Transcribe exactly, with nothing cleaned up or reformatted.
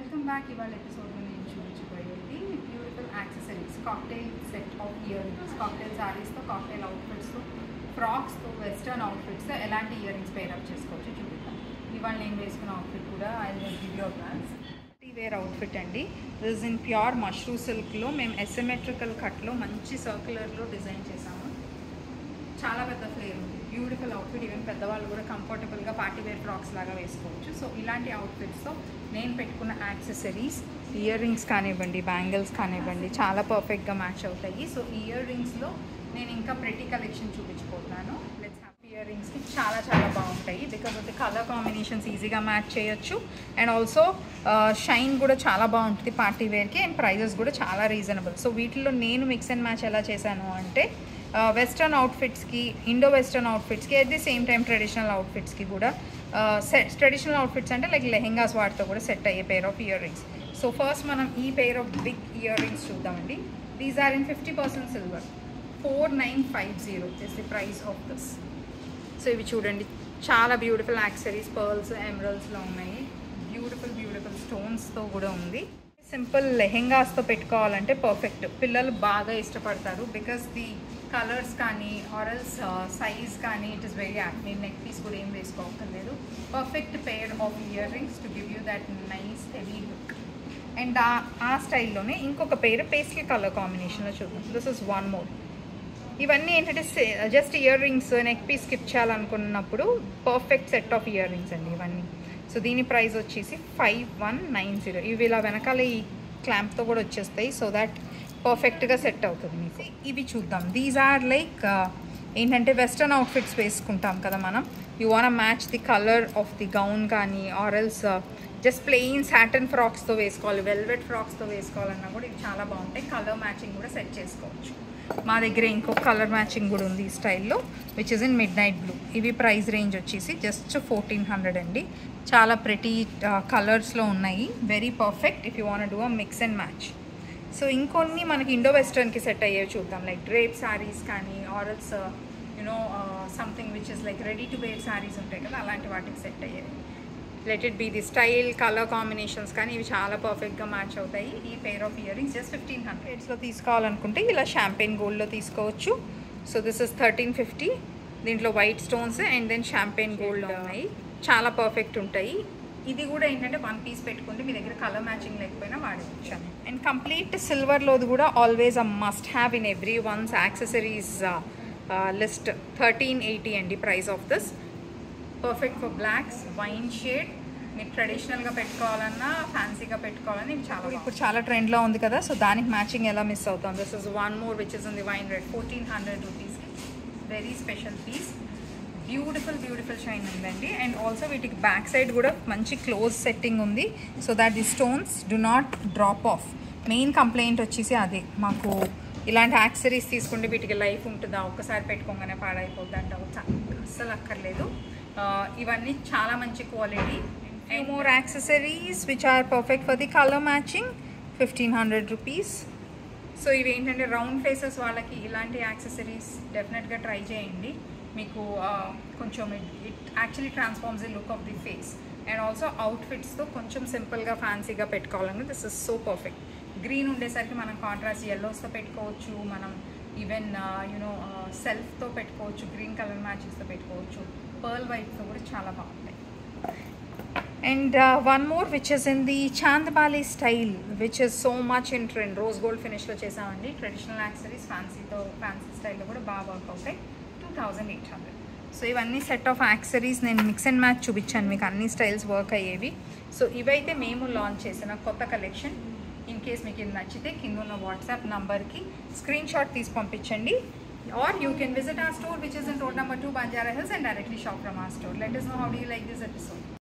Welcome back. ఇవాళ ఎపిసోడ్లో నేను చూపించబోయేది beautiful accessories, cocktail set of earrings, cocktail శారీస్తో, కాక్టైల్ అవుట్ఫిట్స్తో, ఫ్రాక్స్తో, వెస్టర్న్ అవుట్ఫిట్స్తో ఎలాంటి ఇయర్ రింగ్స్ పేరప్ చేసుకోవచ్చు చూపిస్తాను. ఇవాళ నేను వేసుకున్న అవుట్ఫిట్ కూడా I will give you plans. Wear outfit అండి. దిస్ ఇన్ ప్యూర్ మష్రూ సిల్క్లో మేము ఎసిమెట్రికల్ కట్లో మంచి సర్క్యులర్లో డిజైన్ చేసాము. చాలా పెద్ద ఫ్లేర్ ఉంది, బ్యూటిఫుల్ అవుట్ఫిట్. ఈవెన్ పెద్దవాళ్ళు కూడా కంఫర్టబుల్గా పార్టీ వేర్ ఫ్రాక్స్ లాగా వేసుకోవచ్చు. సో ఇలాంటి అవుట్ఫిట్స్తో నేను పెట్టుకున్న యాక్సెసరీస్, ఇయర్ రింగ్స్ కానివ్వండి, బ్యాంగిల్స్ కానివ్వండి, చాలా పర్ఫెక్ట్గా మ్యాచ్ అవుతాయి. సో ఇయర్ రింగ్స్లో నేను ఇంకా ప్రెటీ కలెక్షన్ చూపించబోతున్నాను. లెట్స్ హ్యావ్ ఇయర్ రింగ్స్కి చాలా చాలా బాగుంటాయి because of the colour combinations ఈజీగా మ్యాచ్ చేయొచ్చు. అండ్ ఆల్సో షైన్ కూడా చాలా బాగుంటుంది పార్టీ వేర్కి. అండ్ ప్రైజెస్ కూడా చాలా రీజనబుల్. సో వీటిలో నేను మిక్స్ అండ్ మ్యాచ్ ఎలా చేశాను అంటే వెస్టర్న్ అవుట్ఫిట్స్కి, ఇండో వెస్టర్న్ అవుట్ఫిట్స్కి, at the same time traditional అవుట్ఫిట్స్కి కూడా సెట్. ట్రెడిషనల్ అవుట్ఫిట్స్ అంటే లైక్ లెహెంగాస్ వాటితో కూడా సెట్ అయ్యే pair of earrings. So first మనం ఈ pair of big earrings చూద్దామండి. These are in fifty percent silver. Four nine five zero is the price of this. So ఇవి చూడండి, చాలా బ్యూటిఫుల్ యాక్సెసరీస్, పర్ల్స్, ఎమరల్స్లో ఉన్నాయి. Beautiful beautiful స్టోన్స్తో కూడా ఉంది. సింపుల్ లెహెంగాస్తో పెట్టుకోవాలంటే పర్ఫెక్ట్. పిల్లలు బాగా ఇష్టపడతారు బికాస్ ది కలర్స్ కానీ ఆరల్స్ సైజ్ కానీ ఇట్ ఈస్ వెరీ యాక్ట్. మీరు నెక్ పీస్ కూడా ఏం వేసుకోవక్కర్లేదు. Perfect pair of earrings to give you that nice heavy look. And ఆ స్టైల్లోనే ఇంకొక పేరు పేస్టల్ కలర్ కాంబినేషన్లో చూద్దాం. This is one more. ఇవన్నీ ఏంటంటే just earrings, neck piece skip చేయాలనుకున్నప్పుడు perfect set of earrings అండి ఇవన్నీ. సో దీని ప్రైస్ వచ్చేసి ఫైవ్ వన్ నైన్ జీరో. ఇవి ఇలా వెనకాల ఈ క్లాంప్తో కూడా వచ్చేస్తాయి. సో దాట్ పర్ఫెక్ట్గా సెట్ అవుతుంది మీకు. ఇవి చూద్దాం. దీస్ ఆర్ లైక్ ఏంటంటే వెస్టర్న్ అవుట్ఫిట్స్ వేసుకుంటాం కదా మనం. You want match the colour of the gown కానీ ఆరల్స్ జస్ట్ ప్లెయిన్ సాటన్ ఫ్రాక్స్తో వేసుకోవాలి, వెల్వెట్ ఫ్రాక్స్తో వేసుకోవాలన్నా కూడా ఇవి చాలా బాగుంటాయి. కలర్ మ్యాచింగ్ కూడా సెట్ చేసుకోవచ్చు. మా దగ్గర ఇంకో కలర్ మ్యాచింగ్ కూడా ఉంది ఈ స్టైల్లో, which is in midnight blue. ఇవి ప్రైస్ రేంజ్ వచ్చేసి జస్ట్ ఫోర్టీన్ హండ్రెడ్ అండి. చాలా ప్రెటీ కలర్స్లో ఉన్నాయి. Very perfect if you want do a mix and match. So ఇంకొన్ని మనకి ఇండో వెస్టర్న్కి సెట్ అయ్యేవి చూద్దాం. లైక్ డ్రేప్ శారీస్ కానీ ఆరల్స్ you know something which is like ready to wear saris ఉంటాయి కదా, అలాంటి వాటికి సెట్ అయ్యేవి. Let it be the style, colour combinations కానీ ఇవి చాలా పర్ఫెక్ట్గా మ్యాచ్ అవుతాయి. ఈ pair of earrings just fifteen హండ్రెడ్స్లో తీసుకోవాలనుకుంటే ఇలా షాంపెయిన్ గోల్డ్లో తీసుకోవచ్చు. So this is thirteen fifty. దీంట్లో white stones and then champagne గోల్డ్లో ఉన్నాయి. చాలా పర్ఫెక్ట్ ఉంటాయి. ఇది కూడా ఏంటంటే వన్ పీస్ పెట్టుకుంటే మీ దగ్గర కలర్ మ్యాచింగ్ లేకపోయినా వాడవచ్చు. అండ్ కంప్లీట్ సిల్వర్లోది కూడా always a must have in everyone's accessories list. Thirteen eighty అండి price of this. Perfect for blacks, wine shade. మీరు ట్రెడిషనల్గా పెట్టుకోవాలన్నా ఫ్యాన్సీగా పెట్టుకోవాలని ఇవి చాలా ఇప్పుడు చాలా ట్రెండ్లో ఉంది కదా. సో దానికి మ్యాచింగ్ ఎలా మిస్ అవుతాం. This is one more which is in the wine red. Fourteen hundred రూపీస్కి very special piece. Beautiful beautiful shine ఉందండి. అండ్ ఆల్సో వీటికి బ్యాక్ సైడ్ కూడా మంచి క్లోజ్ సెట్టింగ్ ఉంది so that the stones do not drop off. Main complaint వచ్చేసి అదే, మాకు ఇలాంటి యాక్సెసరీస్ తీసుకుంటే వీటికి లైఫ్ ఉంటుందా, ఒక్కసారి పెట్టుకోగానే పాడైపోద్ది అంటే అస్సలు అక్కర్లేదు. ఇవన్నీ చాలా మంచి quality. Few more accessories which are perfect for the colour matching. Fifteen hundred rupees. So ఇవి ఏంటంటే రౌండ్ ఫేసెస్ వాళ్ళకి ఇలాంటి యాక్సెసరీస్ డెఫినెట్గా ట్రై చేయండి. మీకు కొంచెం it actually transforms the look of the face. And also అవుట్ఫిట్స్తో కొంచెం సింపుల్గా ఫ్యాన్సీగా పెట్టుకోవాలని this is so perfect. Green ఉండేసరికి మనం కాంట్రాస్ట్ ఎల్లోస్తో పెట్టుకోవచ్చు. మనం ఈవెన్ యూనో సెల్ఫ్తో పెట్టుకోవచ్చు, గ్రీన్ కలర్ మ్యాచెస్తో పెట్టుకోవచ్చు. పర్ల్ వైట్తో కూడా చాలా బాగుంటాయి. And one more which is in the chandbali style which is so much in trend. Rose gold ఫినిష్లో చేసామండి. ట్రెడిషనల్ యాక్సెసరీస్ ఫ్యాన్సీతో, ఫ్యాన్సీ స్టైల్లో కూడా బాగా వర్క్ అవుతాయి. Two thousand eight hundred. So ఇవన్నీ సెట్ ఆఫ్ యాక్సెసరీస్ నేను మిక్స్ అండ్ మ్యాచ్ చూపించాను మీకు, అన్ని స్టైల్స్ వర్క్ అయ్యేవి. సో ఇవైతే మేము లాంచ్ చేసిన కొత్త కలెక్షన్. ఇన్ కేస్ మీకు ఇది నచ్చితే కింద ఉన్న వాట్సాప్ నంబర్కి స్క్రీన్ షాట్ తీసి పంపించండి. Or you can visit our store which is in road number two Banjara Hills and directly shop from our store. Let us know how do you like this episode.